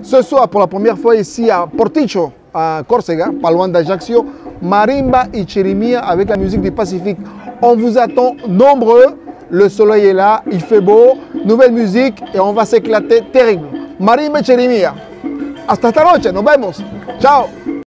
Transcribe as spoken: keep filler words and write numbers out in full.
Ce soir, pour la première fois ici à Porticho, à Córcega, pas loin d'Ajaccio, Marimba et Chirimia avec la musique du Pacifique. On vous attend nombreux. Le soleil est là, il fait beau, nouvelle musique et on va s'éclater terrible. Marimba et Chirimia. Hasta esta noche, nos vemos. Ciao.